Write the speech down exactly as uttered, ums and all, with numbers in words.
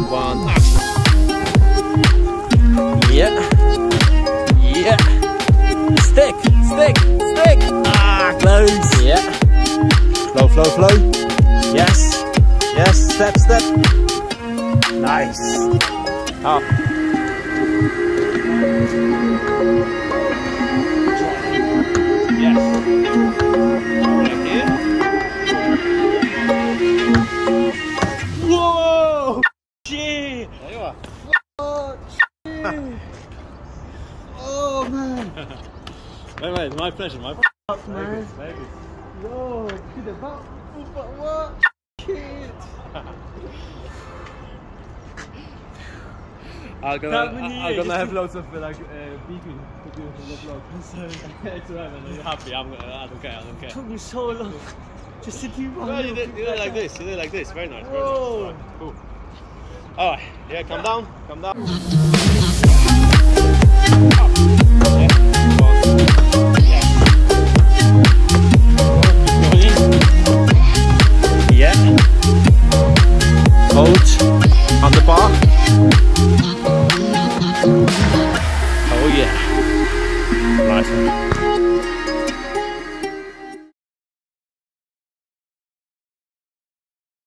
one, action. Yeah. Yeah. Stick, stick, stick. Ah, close. Yeah. Flow, flow, flow. Yes. Yes, step, step. Nice. Oh. Yes. Right here. Whoa! Shit! There you are. Oh, shit. Oh, man. Wait, wait, my pleasure, my pleasure. Fuck, man. Maybe. Yo, to the back. What? Shit. I'm gonna, I'm gonna have loads of uh, like uh, beeping to do in the vlog. So it's alright, man. You're happy. I'm, I don't care. I don't care. It took me so long just to do one. No, you did, you did it like this. You did it like this. Very nice. Very nice. Whoa. Right, cool. Alright. Yeah, come down. Come down.